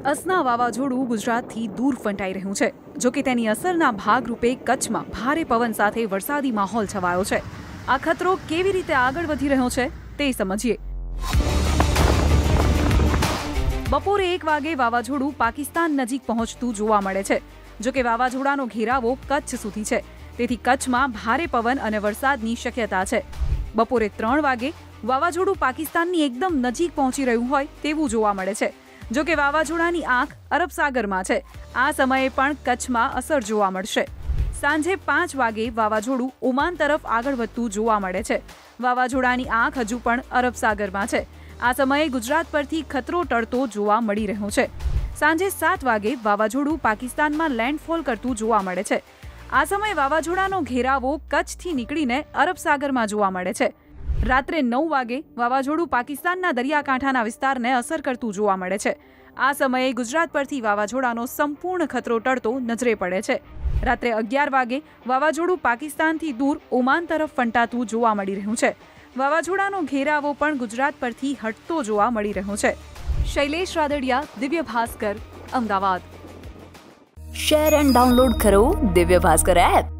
અસના વાવાઝોડું ગુજરાતથી દૂર ફંટાઈ રહ્યું છે. જો કે તેની અસરના ભાગરૂપે કચ્છમાં ભારે પવન સાથે વરસાદી માહોલ છવાયો છે. આ ખતરો કેવી રીતે આગળ વધી રહ્યો છે તે સમજીએ. બપોરે 1 વાગે વાવાઝોડું પાકિસ્તાન નજીક પહોંચતું જોવા મળે છે. જો કે વાવાઝોડાનો ઘેરાવો કચ્છ સુધી છે, તેથી કચ્છમાં ભારે પવન અને વરસાદની શક્યતા છે. બપોરે 3 વાગે વાવાઝોડું પાકિસ્તાનની એકદમ નજીક પહોંચી રહ્યું હોય તેવું જોવા મળે છે. જો કે વાવાઝોડાની આંખ અરબ સાગરમાં છે. આ સમયે પણ કચ્છમાં અસર જોવા મળશે. સાંજે 5 વાગે વાવાઝોડું ઓમાન તરફ આગળ વધતું જોવા મળે છે. વાવાઝોડાની આંખ હજુ પણ અરબ સાગરમાં છે. આ સમયે ગુજરાત પરથી ખતરો ટળતો જોવા મળી રહ્યો છે. સાંજે 7 વાગે વાવાઝોડું પાકિસ્તાનમાં લેન્ડફોલ કરતું જોવા મળે છે. આ સમયે વાવાઝોડાનો ઘેરાવો કચ્છથી નીકળીને અરબ સાગરમાં જોવા મળે છે. રાત્રે 9 વાગે વાવાઝોડું પાકિસ્તાનના દરિયાકાંઠાના વિસ્તારને અસર કરતું જોવા મળે છે. આ સમયે ગુજરાત પરથી વાવાઝોડાનો સંપૂર્ણ ખતરો ટળતો નજરે પડે છે. રાત્રે 11 વાગે વાવાઝોડું પાકિસ્તાનથી દૂર ઓમાન તરફ ફંટાતું જોવા મળી રહ્યું છે. વાવાઝોડાનો ઘેરાવો પણ ગુજરાત પરથી હટતો જોવા મળી રહ્યો છે. Shailesh Radadiya, Divya Bhaskar, Ahmedabad. Share and download કરો દિવ્ય ભાસ્કર એપ.